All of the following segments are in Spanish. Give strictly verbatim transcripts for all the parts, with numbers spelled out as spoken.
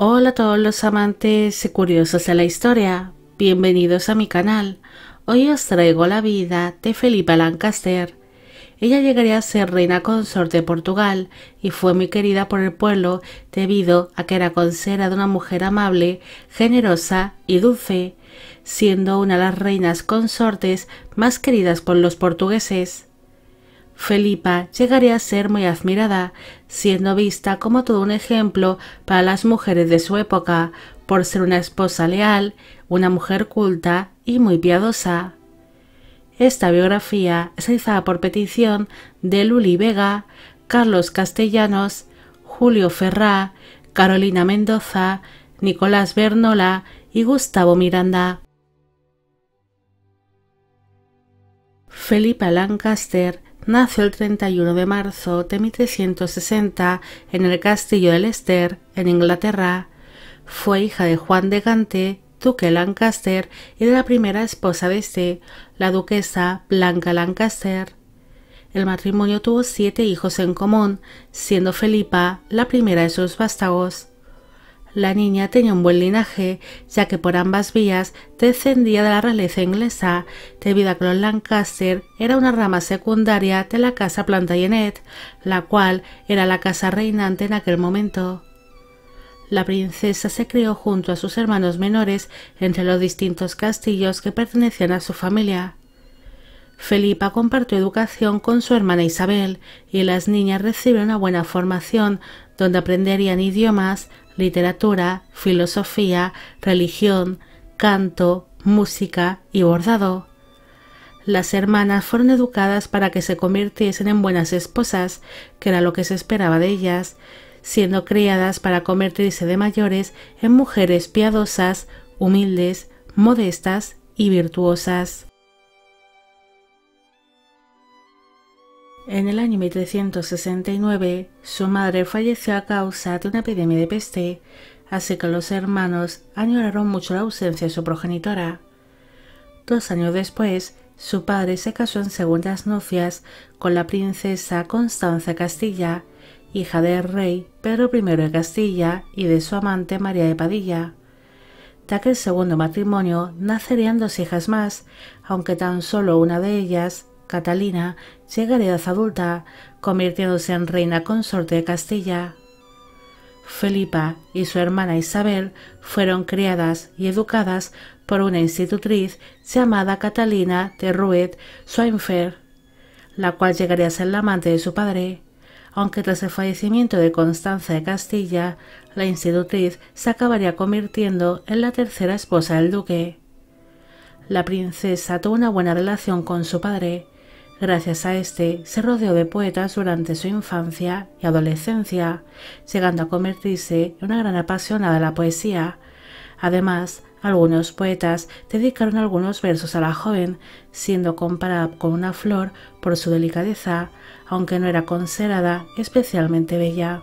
Hola a todos los amantes y curiosos de la historia, bienvenidos a mi canal. Hoy os traigo la vida de Felipa Lancaster. Ella llegaría a ser reina consorte de Portugal y fue muy querida por el pueblo debido a que era considerada una mujer amable, generosa y dulce, siendo una de las reinas consortes más queridas por los portugueses. Felipa llegaría a ser muy admirada, siendo vista como todo un ejemplo para las mujeres de su época, por ser una esposa leal, una mujer culta y muy piadosa. Esta biografía es realizada por petición de Luli Vega, Carlos Castellanos, Julio Ferrá, Carolina Mendoza, Nicolás Bernola y Gustavo Miranda. Felipa Lancaster nació el treinta y uno de marzo de mil trescientos sesenta en el castillo de Leicester, en Inglaterra. Fue hija de Juan de Gante, duque Lancaster, y de la primera esposa de este, la duquesa Blanca Lancaster. El matrimonio tuvo siete hijos en común, siendo Felipa la primera de sus vástagos. La niña tenía un buen linaje, ya que por ambas vías descendía de la realeza inglesa, debido a que los Lancaster era una rama secundaria de la casa Plantagenet, la cual era la casa reinante en aquel momento. La princesa se crió junto a sus hermanos menores entre los distintos castillos que pertenecían a su familia. Felipa compartió educación con su hermana Isabel y las niñas recibieron una buena formación donde aprenderían idiomas, literatura, filosofía, religión, canto, música y bordado. Las hermanas fueron educadas para que se convirtiesen en buenas esposas, que era lo que se esperaba de ellas, siendo criadas para convertirse de mayores en mujeres piadosas, humildes, modestas y virtuosas. En el año mil trescientos sesenta y nueve, su madre falleció a causa de una epidemia de peste, así que los hermanos añoraron mucho la ausencia de su progenitora. Dos años después, su padre se casó en segundas nupcias con la princesa Constanza de Castilla, hija del rey Pedro primero de Castilla y de su amante María de Padilla. De aquel segundo matrimonio nacerían dos hijas más, aunque tan solo una de ellas, Catalina, llegaría a edad adulta, convirtiéndose en reina consorte de Castilla. Felipa y su hermana Isabel fueron criadas y educadas por una institutriz llamada Catalina de Ruet-Schweinfurt, la cual llegaría a ser la amante de su padre, aunque tras el fallecimiento de Constanza de Castilla, la institutriz se acabaría convirtiendo en la tercera esposa del duque. La princesa tuvo una buena relación con su padre. Gracias a este, se rodeó de poetas durante su infancia y adolescencia, llegando a convertirse en una gran apasionada de la poesía. Además, algunos poetas dedicaron algunos versos a la joven, siendo comparada con una flor por su delicadeza, aunque no era considerada especialmente bella.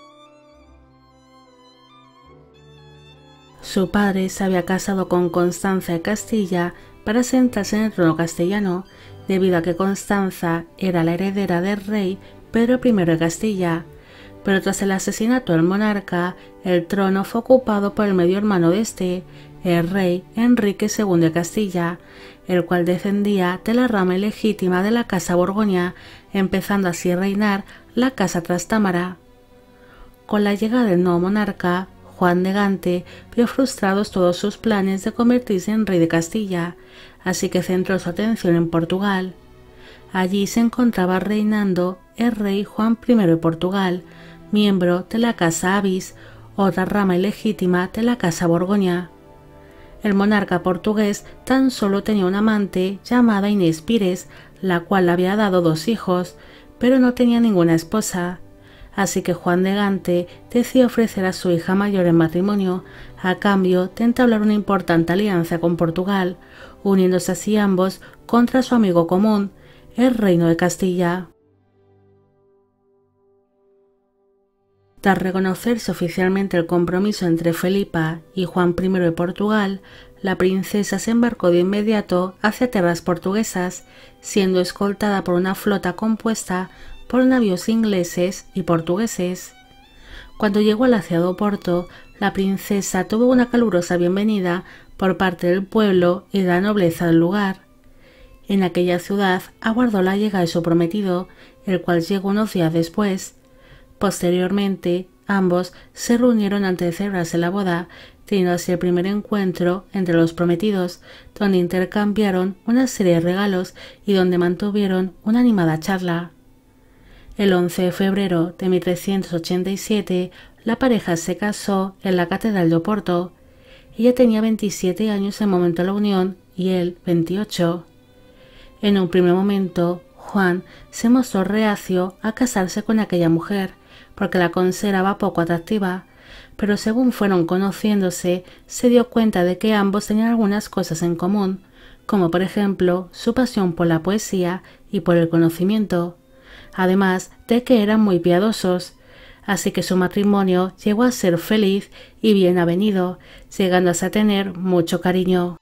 Su padre se había casado con Constanza de Castilla para sentarse en el trono castellano, debido a que Constanza era la heredera del rey Pedro primero de Castilla, pero tras el asesinato del monarca, el trono fue ocupado por el medio hermano de este, el rey Enrique segundo de Castilla, el cual descendía de la rama ilegítima de la casa Borgoña, empezando así a reinar la casa Trastámara. Con la llegada del nuevo monarca, Juan de Gante vio frustrados todos sus planes de convertirse en rey de Castilla, así que centró su atención en Portugal. Allí se encontraba reinando el rey Juan primero de Portugal, miembro de la casa Avis, otra rama ilegítima de la casa Borgoña. El monarca portugués tan solo tenía una amante llamada Inés Pires, la cual le había dado dos hijos, pero no tenía ninguna esposa. Así que Juan de Gante decidió ofrecer a su hija mayor en matrimonio, a cambio de entablar una importante alianza con Portugal, uniéndose así ambos contra su amigo común, el reino de Castilla. Tras reconocerse oficialmente el compromiso entre Felipa y Juan primero de Portugal, la princesa se embarcó de inmediato hacia tierras portuguesas, siendo escoltada por una flota compuesta por navíos ingleses y portugueses. Cuando llegó al aseado Porto, La princesa tuvo una calurosa bienvenida por parte del pueblo y de la nobleza del lugar. En aquella ciudad aguardó la llegada de su prometido, el cual llegó unos días después. Posteriormente, ambos se reunieron antes de celebrarse la boda, teniendo así el primer encuentro entre los prometidos, donde intercambiaron una serie de regalos y donde mantuvieron una animada charla. El once de febrero de mil trescientos ochenta y siete, la pareja se casó en la Catedral de Oporto. Ella tenía veintisiete años en el momento de la unión y él veintiocho. En un primer momento, Juan se mostró reacio a casarse con aquella mujer, porque la consideraba poco atractiva, pero según fueron conociéndose, se dio cuenta de que ambos tenían algunas cosas en común, como por ejemplo su pasión por la poesía y por el conocimiento, además de que eran muy piadosos, así que su matrimonio llegó a ser feliz y bien avenido, llegándose a tener mucho cariño.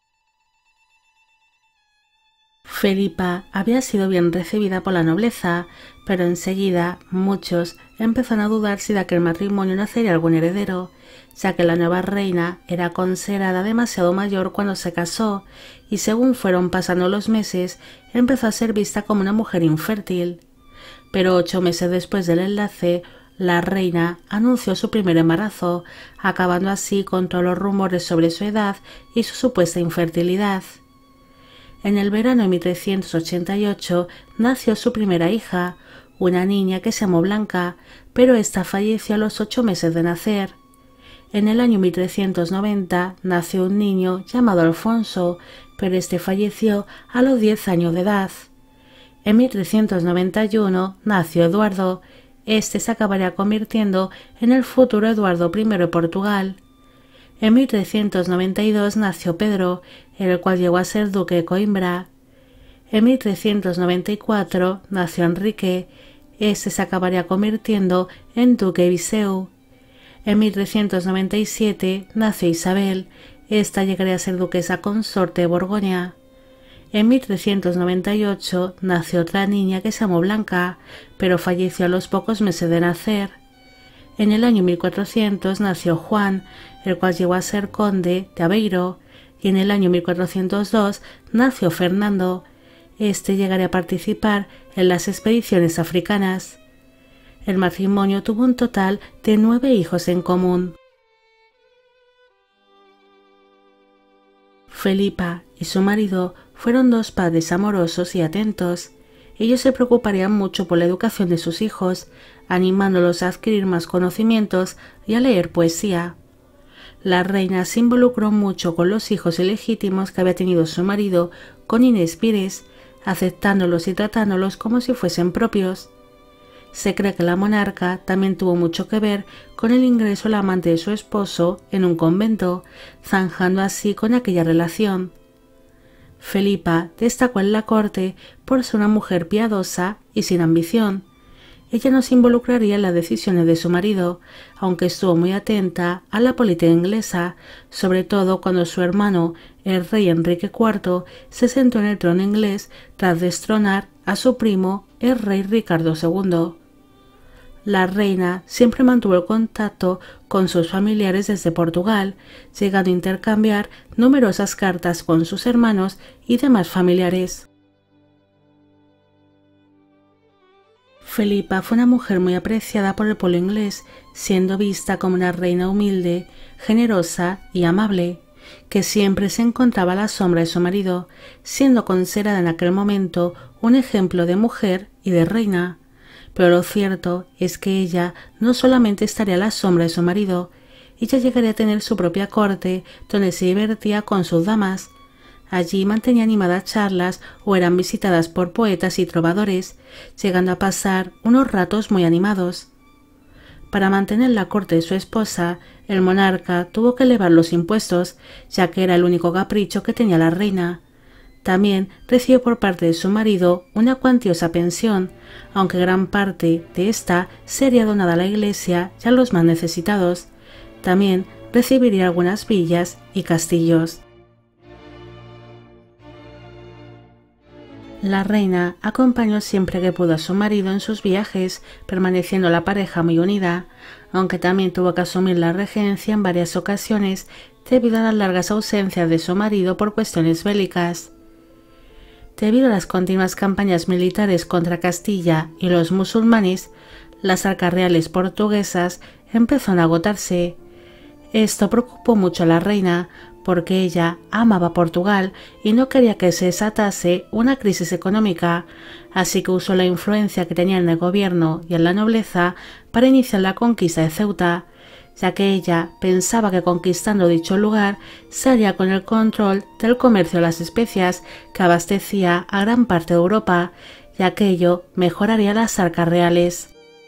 Felipa había sido bien recibida por la nobleza, pero enseguida muchos empezaron a dudar si de aquel matrimonio nacería algún heredero, ya que la nueva reina era considerada demasiado mayor cuando se casó y según fueron pasando los meses empezó a ser vista como una mujer infértil. Pero ocho meses después del enlace, la reina anunció su primer embarazo, acabando así con todos los rumores sobre su edad y su supuesta infertilidad. En el verano de mil trescientos ochenta y ocho nació su primera hija, una niña que se llamó Blanca, pero ésta falleció a los ocho meses de nacer. En el año mil trescientos noventa nació un niño llamado Alfonso, pero este falleció a los diez años de edad. En mil trescientos noventa y uno nació Eduardo. Este se acabaría convirtiendo en el futuro Eduardo primero de Portugal. En mil trescientos noventa y dos nació Pedro, el cual llegó a ser duque de Coimbra. En mil trescientos noventa y cuatro nació Enrique. Este se acabaría convirtiendo en duque de Viseu. En mil trescientos noventa y siete nació Isabel. Esta llegaría a ser duquesa consorte de Borgoña. En mil trescientos noventa y ocho nació otra niña que se llamó Blanca, pero falleció a los pocos meses de nacer. En el año mil cuatrocientos nació Juan, el cual llegó a ser conde de Aveiro, y en el año mil cuatrocientos dos nació Fernando. Este llegaría a participar en las expediciones africanas. El matrimonio tuvo un total de nueve hijos en común. Felipa y su marido fueron dos padres amorosos y atentos. Ellos se preocuparían mucho por la educación de sus hijos, animándolos a adquirir más conocimientos y a leer poesía. La reina se involucró mucho con los hijos ilegítimos que había tenido su marido con Inés Pires, aceptándolos y tratándolos como si fuesen propios. Se cree que la monarca también tuvo mucho que ver con el ingreso del amante de su esposo en un convento, zanjando así con aquella relación. Felipa destacó en la corte por ser una mujer piadosa y sin ambición. Ella no se involucraría en las decisiones de su marido, aunque estuvo muy atenta a la política inglesa, sobre todo cuando su hermano, el rey Enrique cuarto, se sentó en el trono inglés tras destronar a su primo, el rey Ricardo segundo. La reina siempre mantuvo el contacto con sus familiares desde Portugal, llegando a intercambiar numerosas cartas con sus hermanos y demás familiares. Felipa fue una mujer muy apreciada por el pueblo inglés, siendo vista como una reina humilde, generosa y amable, que siempre se encontraba a la sombra de su marido, siendo considerada en aquel momento un ejemplo de mujer y de reina. Pero lo cierto es que ella no solamente estaría a la sombra de su marido, ella llegaría a tener su propia corte donde se divertía con sus damas. Allí mantenía animadas charlas o eran visitadas por poetas y trovadores, llegando a pasar unos ratos muy animados. Para mantener la corte de su esposa, el monarca tuvo que elevar los impuestos, ya que era el único capricho que tenía la reina. También recibió por parte de su marido una cuantiosa pensión, aunque gran parte de esta sería donada a la iglesia y a los más necesitados. También recibiría algunas villas y castillos. La reina acompañó siempre que pudo a su marido en sus viajes, permaneciendo la pareja muy unida, aunque también tuvo que asumir la regencia en varias ocasiones debido a las largas ausencias de su marido por cuestiones bélicas. Debido a las continuas campañas militares contra Castilla y los musulmanes, las arcas reales portuguesas empezaron a agotarse. Esto preocupó mucho a la reina, porque ella amaba Portugal y no quería que se desatase una crisis económica, así que usó la influencia que tenía en el gobierno y en la nobleza para iniciar la conquista de Ceuta, ya que ella pensaba que conquistando dicho lugar se haría con el control del comercio de las especias que abastecía a gran parte de Europa, y aquello mejoraría las arcas reales.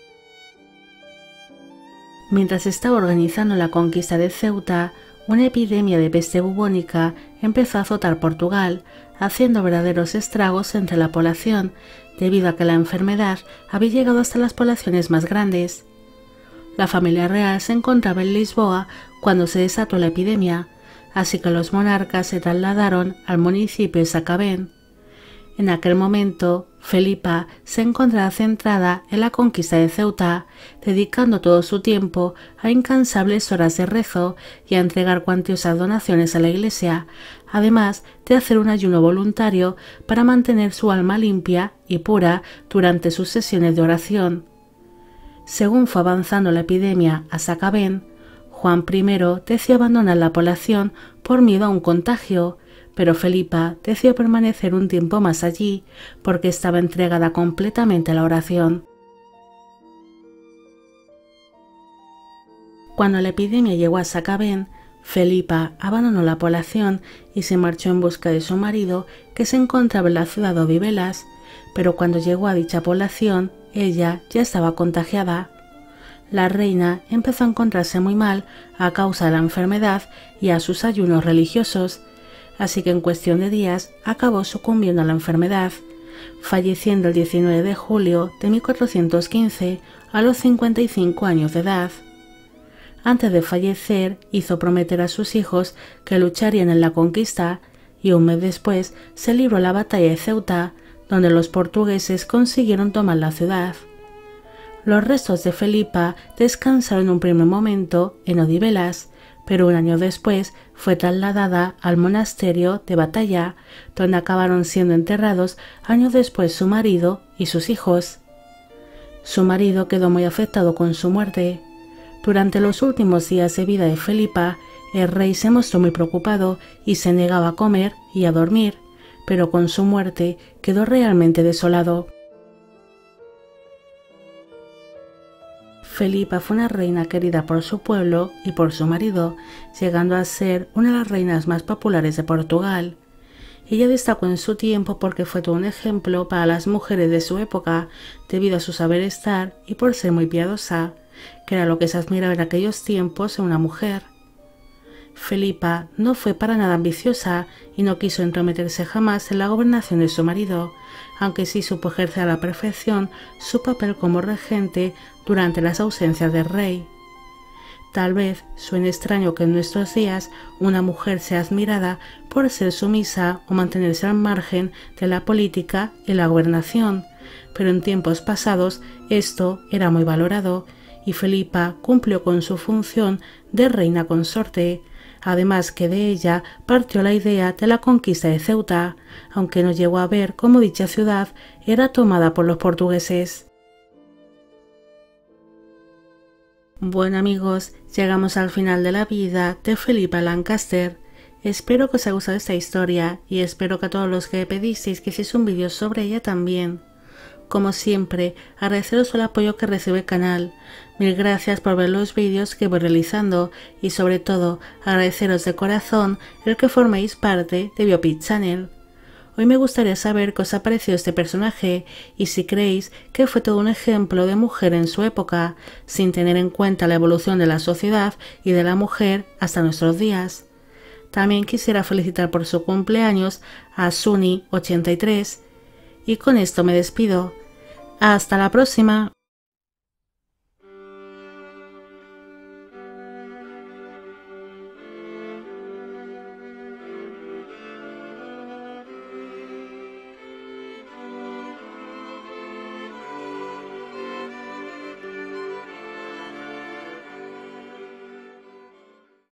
Mientras estaba organizando la conquista de Ceuta, una epidemia de peste bubónica empezó a azotar Portugal, haciendo verdaderos estragos entre la población, debido a que la enfermedad había llegado hasta las poblaciones más grandes. La familia real se encontraba en Lisboa cuando se desató la epidemia, así que los monarcas se trasladaron al municipio de Sacabén. En aquel momento, Felipa se encontraba centrada en la conquista de Ceuta, dedicando todo su tiempo a incansables horas de rezo y a entregar cuantiosas donaciones a la iglesia, además de hacer un ayuno voluntario para mantener su alma limpia y pura durante sus sesiones de oración. Según fue avanzando la epidemia a Sacabén, Juan primero decidió abandonar la población por miedo a un contagio, pero Felipa decidió permanecer un tiempo más allí porque estaba entregada completamente a la oración. Cuando la epidemia llegó a Sacabén, Felipa abandonó la población y se marchó en busca de su marido, que se encontraba en la ciudad de Odivelas, pero cuando llegó a dicha población, ella ya estaba contagiada. La reina empezó a encontrarse muy mal a causa de la enfermedad y a sus ayunos religiosos, así que en cuestión de días acabó sucumbiendo a la enfermedad, falleciendo el diecinueve de julio de mil cuatrocientos quince a los cincuenta y cinco años de edad. Antes de fallecer, hizo prometer a sus hijos que lucharían en la conquista, y un mes después se libró la batalla de Ceuta, donde los portugueses consiguieron tomar la ciudad. Los restos de Felipa descansaron en un primer momento en Odivelas, pero un año después fue trasladada al monasterio de Batalla, donde acabaron siendo enterrados años después su marido y sus hijos. Su marido quedó muy afectado con su muerte. Durante los últimos días de vida de Felipa, el rey se mostró muy preocupado y se negaba a comer y a dormir, pero con su muerte quedó realmente desolado. Felipa fue una reina querida por su pueblo y por su marido, llegando a ser una de las reinas más populares de Portugal. Ella destacó en su tiempo porque fue todo un ejemplo para las mujeres de su época, debido a su saber estar y por ser muy piadosa, que era lo que se admiraba en aquellos tiempos en una mujer. Felipa no fue para nada ambiciosa y no quiso entrometerse jamás en la gobernación de su marido, aunque sí supo ejercer a la perfección su papel como regente durante las ausencias del rey. Tal vez suene extraño que en nuestros días una mujer sea admirada por ser sumisa o mantenerse al margen de la política y la gobernación, pero en tiempos pasados esto era muy valorado y Felipa cumplió con su función de reina consorte, además que de ella partió la idea de la conquista de Ceuta, aunque no llegó a ver cómo dicha ciudad era tomada por los portugueses. Bueno amigos, llegamos al final de la vida de Felipa Lancaster. Espero que os haya gustado esta historia y espero que a todos los que pedisteis que hiciese un vídeo sobre ella también. Como siempre, agradeceros el apoyo que recibe el canal. Mil gracias por ver los vídeos que voy realizando y sobre todo agradeceros de corazón el que forméis parte de Biopic Channel. Hoy me gustaría saber qué os ha parecido este personaje y si creéis que fue todo un ejemplo de mujer en su época, sin tener en cuenta la evolución de la sociedad y de la mujer hasta nuestros días. También quisiera felicitar por su cumpleaños a Suni ochenta y tres. Y con esto me despido. ¡Hasta la próxima!